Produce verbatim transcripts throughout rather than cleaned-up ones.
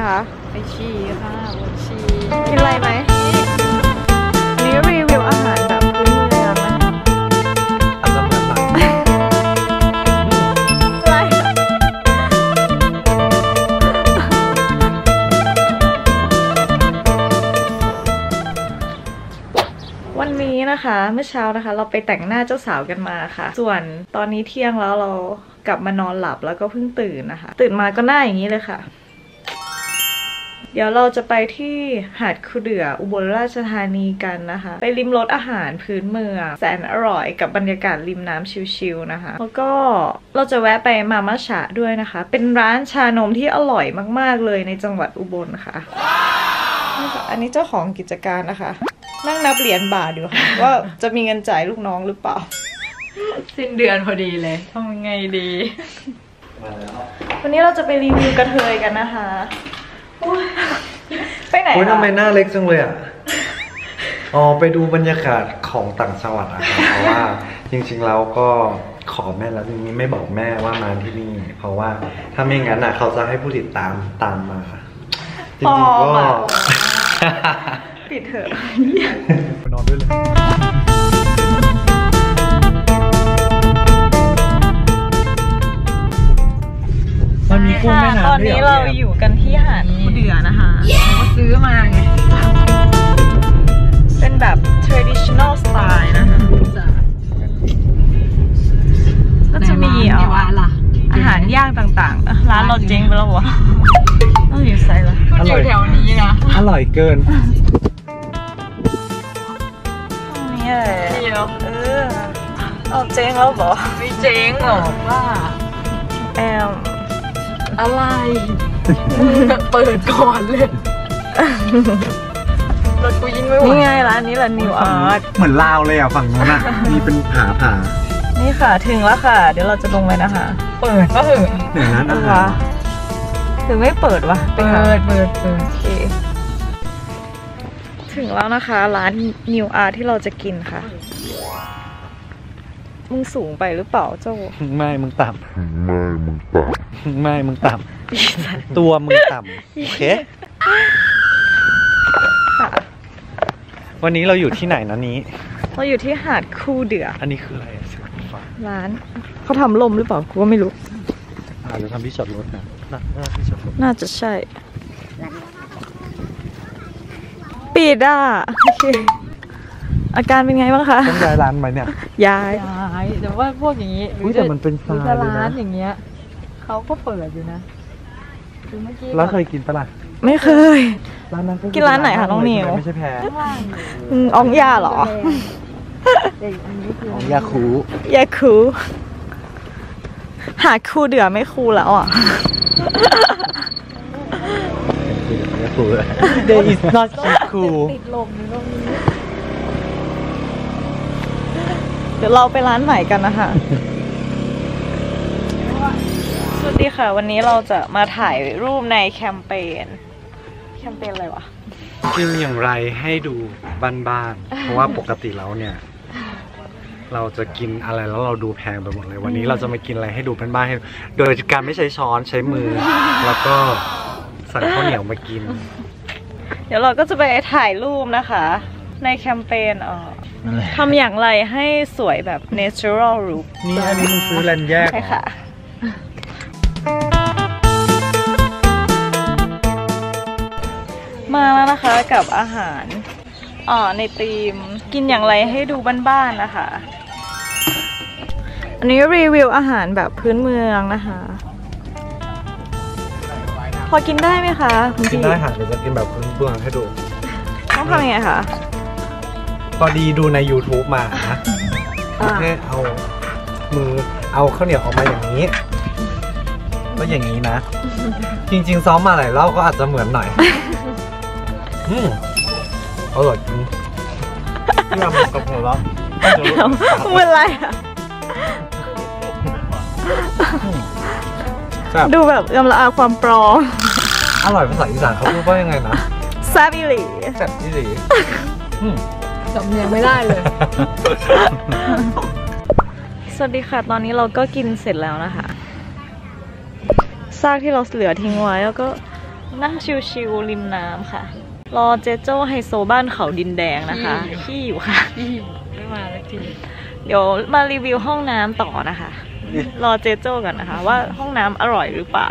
คะไปฉี่ค่ะบนฉี่กินอะไรไหมนี่รีวิวอาหารแบบพื้นเมืองนะคะอาจจะเหมือนหลังวันนี้นะคะเมื่อเช้านะคะเราไปแต่งหน้าเจ้าสาวกันมาค่ะส่วนตอนนี้เที่ยงแล้วเรากลับมานอนหลับแล้วก็เพิ่งตื่นนะคะตื่นมาก็หน้าอย่างนี้เลยค่ะเดี๋ยวเราจะไปที่หาดคูเดืออุบลราชธานีกันนะคะไปริมรสอาหารพื้นเมืองแสนอร่อยกับบรรยากาศริมน้ำชิลๆนะคะแล้วก็เราจะแวะไปมาม่าฉะด้วยนะคะเป็นร้านชานมที่อร่อยมากๆเลยในจังหวัดอุบลค่ะอันนี้เจ้าของกิจการนะคะนั่งนับเหรียญบาทอยู่ค่ะว่าจะมีเงินจ่ายลูกน้องหรือเปล่าสิ้นเดือนพอดีเลยทำยังไงดีวันนี้เราจะไปรีวิวกระเทยกันนะคะไปไหนคะทำไมหน้าเล็กจังเลยอ่ะอ๋อไปดูบรรยากาศของต่างจังหวัดอะครับเพราะว่าจริงๆแล้วก็ขอแม่แล้วทีนี้ไม่บอกแม่ว่ามาที่นี่เพราะว่าถ้าไม่งั้นอ่ะเขาจะให้ผู้ติดตามตามมาจริงๆก็ปิดเถอะไปนอนด้วยเลยมันมีกุ้งแม่น้ำตอนนี้เราอยู่กันที่หาดคูเดือนะคะเราซื้อมาไงเป็นแบบ traditional style นะคะก็จะมีอาหารย่างต่างๆร้านเราเจ๊งไปแล้ววะต้องอยู่ไซส์ละก็อยู่แถวนี้นะอร่อยเกินนี่แหละเออเอาเจ๊งแล้วบอกไม่เจ๊งหรอกว่าแอมอะไรเปิดก่อนเลยรถกูยิ่งไม่ไหวนี่ไงร้านนี้แหละนิวอาร์ตเหมือนลาวเลยอ่ะฝั่งนู้นอ่ะมีเป็นผาผานี่ค่ะถึงแล้วค่ะเดี๋ยวเราจะลงไปนะคะเปิดก็ถึงหนึ่งนั้นนะคะถึงไม่เปิดวะเปิดเปิดเปิดโอเคถึงแล้วนะคะร้านนิวอาร์ที่เราจะกินค่ะมึงสูงไปหรือเปล่าเจ้าไม่มึงต่ำไม่มึงต่ำไม่มึงต่ำตัวมึงต่ำโอเควันนี้เราอยู่ที่ไหนนะนี้เราอยู่ที่หาดคูเดืออันนี้คืออะไรร้านเขาทำลมหรือเปล่ากูก็ไม่รู้อาจจะทำที่จอดรถนะน่าที่จอดรถน่าจะใช่ปิดอ่ะโอเคอาการเป็นไงบ้างคะต้องย้ายร้านไหมเนี่ยย้ายย้ายแต่ว่าพวกอย่างนี้แต่มันเป็นซายร้านอย่างเงี้ยเขาก็เปิดอยู่นะแล้วเคยกินปะล่ะไม่เคยร้านนั้นกินร้านไหนคะน้องนิวไม่ใช่แพรอองยาเหรออองยาคูยาคูหาคูเดือไม่คูแล้วอ่ะยาคู There is not cool ติดลมอยู่ตรงนี้เดี๋ยวเราไปร้านใหม่กันนะคะสวัสดีค่ะวันนี้เราจะมาถ่ายรูปในแคมเปญแคมเปญอะไรวะกินอย่างไรให้ดูบ้านๆเพราะว่าปกติแล้วเนี่ยเราจะกินอะไรแล้วเราดูแพงไปหมดเลยวันนี้เราจะมากินอะไรให้ดูบ้านๆให้โดยการไม่ใช้ช้อนใช้มือแล้วก็สั่งข้าวเหนียวมากินเดี๋ยวเราก็จะไปถ่ายรูปนะคะในแคมเปญเอ่อทำอย่างไรให้สวยแบบ natural look นี่อันนี้มึงซื้อแลนแยกใช่ค่ะมาแล้วนะคะกับอาหารอ่าในธีมกินอย่างไรให้ดูบ้านๆนะคะอันนี้รีวิวอาหารแบบพื้นเมืองนะคะพอกินได้ไหมคะคุณพี่กินได้ค่ะเดี๋ยวจะกินแบบพื้นเมืองให้ดูต้องทำยังไงคะพอดีดูใน ยูทูบ มานะแค่เอามือเอาข้าวเหนียวออกมาอย่างนี้ก็อย่างนี้นะจริงๆซ้อมมาหลายรอบก็อาจจะเหมือนหน่อยอืมอร่อยจริงที่ทำกับหัวเราเป็นไรอ่ะดูแบบยำละอาความปลอมอร่อยภาษาอีสานเขาพูดว่ายังไงนะแซ่บอีหลีแซ่บอีหลีจำเนียงไม่ได้เลยสวัสดีค่ะตอนนี้เราก็กินเสร็จแล้วนะคะซากที่เราเหลือทิ้งไว้แล้วก็นั่งชิวๆริมน้ำค่ะ รอเจโจ้ไฮโซบ้านเขาดินแดงนะคะขี้อยู่ค่ะไม่มาแล้วทีเดี๋ยวมารีวิวห้องน้ำต่อนะคะ รอเจโจ้กันนะคะ ว่าห้องน้ำอร่อยหรือเปล่า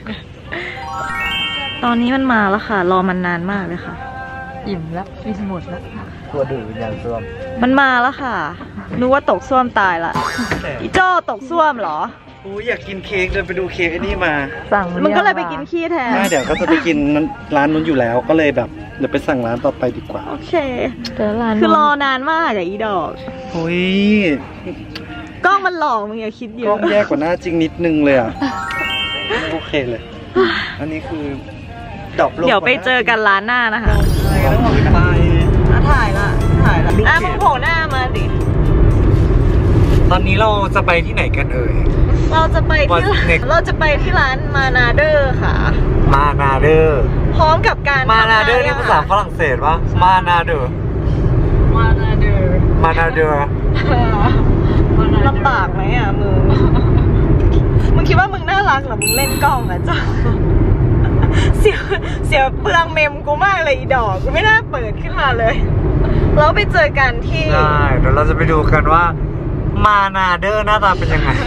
ตอนนี้มันมาแล้วค่ะ รอมันนานมากเลยค่ะอิ่มแล้วอิ่มหมดแล้วตัวดื้อวิญญาณส้วมมันมาแล้วค่ะนึกว่าตกส้วมตายละอีโจ้ตกส้วมเหรออู้อยากกินเค้กเดินไปดูเค้กไอ้นี่มาสั่งมึงก็เลยไปกินขี้แทนไม่เดี๋ยวก็จะไปกินร้านนู้นอยู่แล้วก็เลยแบบเดี๋ยวไปสั่งร้านต่อไปดีกว่าโอเคแต่ร้านคือรอนานมากอะอีดอกโอ้ยกล้องมันหลอกมึงอย่าคิดเยกล้ออะงแย่กว่าหน้าจริงนิดนึงเลยอ่ะไม่โอเคเลย อันนี้คือดรอปลงเดี๋ยวไปเจอกันร้านหน้านะคะแล้วเราไปอ่ะถ่ายละถ่ายละอ่ะมึงโผล่หน้ามาดิตอนนี้เราจะไปที่ไหนกันเอ่ยเราจะไปที่ What's next? เราจะไปที่ร้านมานาเดอร์ค่ะมานาเดอร์พร้อมกับการมานาเดอร์ทำนี่ภาษาฝรั่งเศสปะมานาเดอร์มานาเดอร์มานาเดอร์ลำบากไหมอ่ะมึง มึงคิดว่ามึงน่ารักเหรอ มึงเล่นกล้องอ่ะจ้าเสียเสียเปลืองเมมกูมากเลยอีดอกกูไม่น่าเปิดขึ้นมาเลย เราไปเจอกันที่ได้เดี๋ยวเราจะไปดูกันว่ามานาเดอร์หน้าตาเป็นยังไง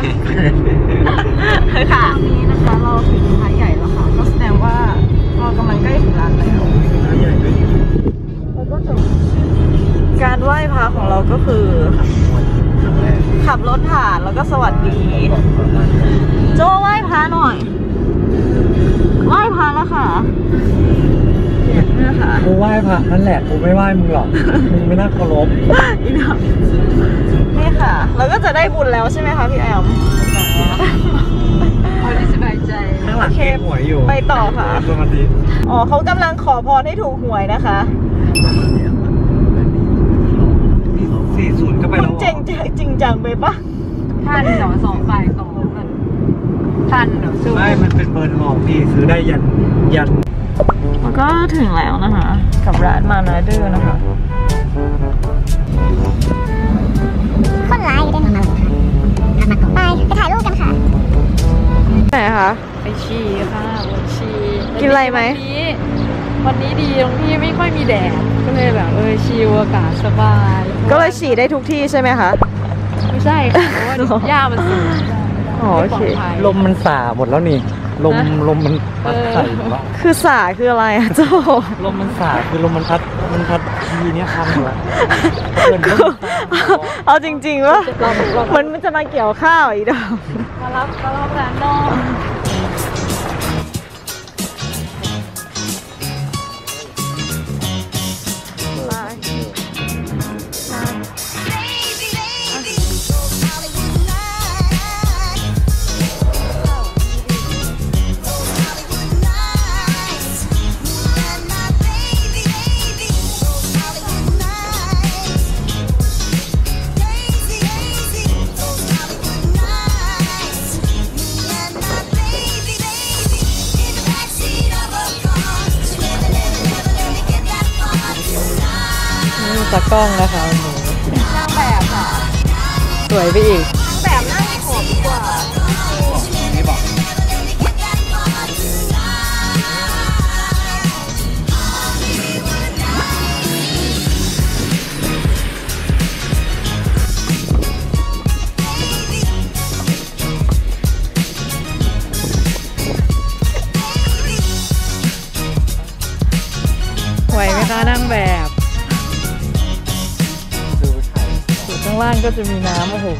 ค่ะตอนนี้นะคะเราถึงร้านใหญ่แล้วค่ะ ก็แสดงว่าเรากำลังใกล้ถึงร้านแล้วแล้วก็จบการไหว้พระของเราก็คือ ขับรถผ่านแล้วก็สวัสดี โจ้ไหว้พระหน่อย ไหว้พระแล้วค่ะนี่ค่ะกูไหว้พระนั่นแหละกูไม่ไหว้มึงหรอก มึงไม่น่าเคารพอีดอกนี่ค่ะแล้วก็จะได้บุญแล้วใช่ไหมคะพี่แอมพอได้สบายใจข้างหลังเก็บหวยอยู่ไปต่อค่ะสวัสดีอ๋อเขากำลังขอพรให้ถูกหวยนะคะสี่ศูนย์ก็ไปมึแล้งวเจ๋งจริงจังไปปะท่านเหรอสองฝ่ายสองกันท่านเหรอสู้ไม่มันเป็นเบอร์ทองพี่ซื้อได้ยันยันแล้วก็ถึงแล้วนะคะ กับร้านมานาเดอร์นะคะคนร้ายอยู่ด้วยมาไปไปถ่ายรูปกันค่ะไหนคะไปชีค่ะวันชีกินอะไรไหมวันนี้วันนี้ดีตรงที่ไม่ค่อยมีแดดก็เลยแบบเออชิลอากาศสบายก็เลยฉี่ได้ทุกที่ใช่ไหมคะไม่ใช่ค่ะเพราะว่าหญ้ามันสูงอ๋อโอเคไม่ปลดภัยลมมันสาหมดแล้วนี่ ลมลมมันพัดไข่หมดแล้วคือสาคืออะไรอะโจลมมันสาคือลมมันพัดมันพัดทีเนี้ยพังหมดแล้วเกินลมเอาจริงๆว่าเราเรามันมันจะมาเกี่ยวข้าวอีกดอกมารับมารับร้านนอกนี่ตากล้องนะคะหนูนางแบบค่ะสวยไปอีกแบบนั่งขอบดีกว่าไหวไหมคะนั่งแบบอยู่ข้างล่างก็จะมีน้ำโอ้โห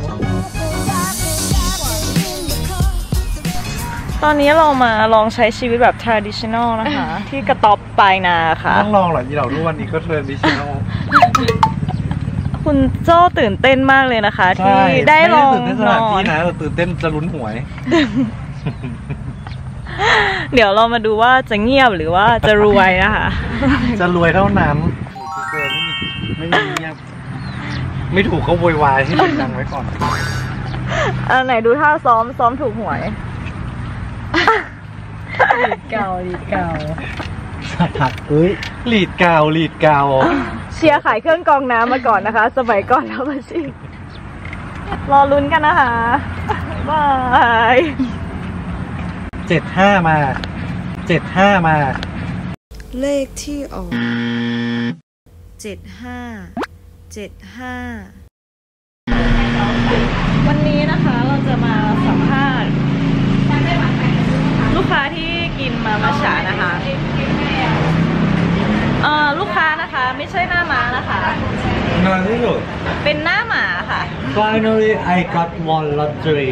ตอนนี้เรามาลองใช้ชีวิตแบบ traditional นะคะ ที่กระต๊อบปลายนาค่ะต้องลองเหรอยี่เหล่าทุกวันนี้ก็เทรนดิชั่นแนลคุณโจ้ตื่นเต้นมากเลยนะคะ ที่ได้ลองตื่นเต้นสนถานอที่นนะเราตื่นเต้นจะลุ้นหวยเดี๋ยวเรามาดูว่าจะเงียบหรือว่าจะรวยนะคะจะรวยเท่านั้นเกินไม่มีไม่มีเงียบไม่ถูกเขาโวยวายให้เสียงดังไว้ก่อนอันไหนดูท่าซ้อมซ้อมถูกหวยเก่าดีเก่าถักเอ้ยลีดกาวลีดกาวเชียร์ขายเครื่องกรองน้ำมาก่อนนะคะ สมัยก่อนแล้วมาชิรอลุ้นกันนะคะบายเจ็ดห้ามาเจ็ดห้ามาเลขที่ออกเจ็ดห้าเจ็ดห้าวันนี้นะคะเราจะมาสัมภาษณ์ลูกค้าที่กินมาม่าฉะนะคะเอ่อลูกค้านะคะไม่ใช่หน้าม้านะคะนานที่สุดเป็นหน้าหมาค่ะ Finally I got one lottery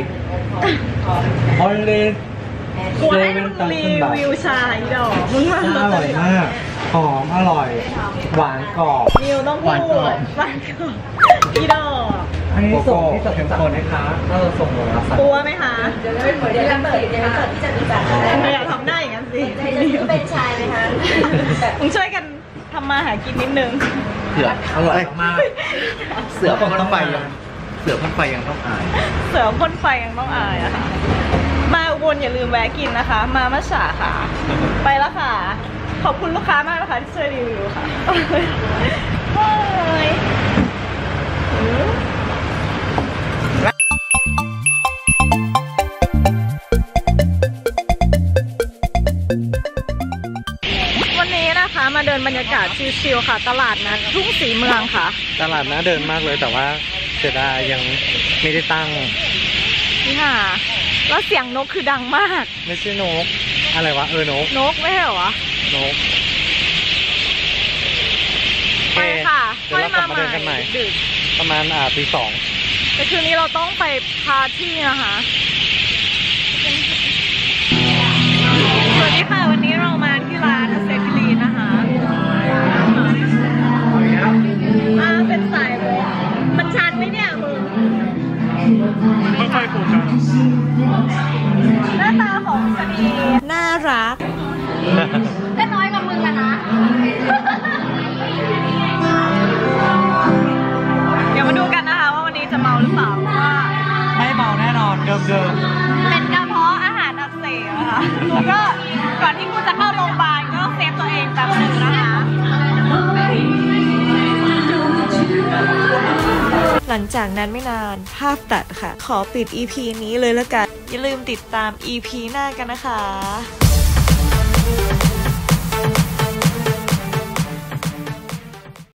only กูให้มึงรีวิวชาอีดอกมึงว่าอร่อยมากหอมอร่อยหวานกรอบนิวต้องพูดหวานกรอบอีดอกอันนี้ส่งที่เข้มข้นนะคะถ้าเราส่งหมดแล้วกลัวไหมคะเดี๋ยวเปิดเดี๋ยวเปิดเดี๋ยวเปิดที่จะมีแบบไม่อยากทำได้อย่างนั้นสิเป็นชายไหมคะมึงช่วยกันทำมาหากินนิดนึงเผือกอร่อยมากเสือพ่นไฟยังเสือพ่นไฟยังต้องอายเสือพ่นไฟยังต้องอายอะค่ะ มาอุบลอย่าลืมแวะกินนะคะ มาม่าฉะค่ะ ไปแล้วค่ะ ขอบคุณลูกค้ามากนะคะที่ช่วยรีวิวค่ะบายวันนี้นะคะมาเดินบรรยากาศชิลๆค่ะ ตลาดนัดทุ่งศรีเมืองค่ะตลาดน่าเดินมากเลยแต่ว่าเสียดายยังไม่ได้ตั้งนี่ค่ะ แล้วเสียงนกคือดังมากไม่ใช่นกอะไรวะเออนกนกไม่ใช่เหรอวะนกไปค่ะเดี๋ยวเรากลับมาเดินกันใหม่ดึกประมาณอ่าตีสองแต่คืนนี้เราต้องไปพาร์ตี้นะคะ สวัสดีค่ะ วันนี้เรามาที่ร้านเซฟิลีนนะคะมาเป็นสายเลยมันชันไหมเนี่ยมึงไม่ค่อยโฟกัสหน้าตาของชนีน่ารักก็น้อยกว่ามึงอะนะเดี๋ยวมาดูกันนะคะว่าวันนี้จะเมาหรือเปล่าเพราะว่าไม่เมาแน่นอนเดิมเดิมเป็นกระเพาะอาหารอักเสบนะคะแล้วก็ก่อนที่กูจะเข้าโรงพยาบาลก็ต้องเซฟตัวเองแป๊บนึงนะคะ หลังจากนั้นไม่นานภาพตัดค่ะ ขอปิด อี พี นี้เลยละกัน อย่าลืมติดตาม อี พี หน้ากันนะคะ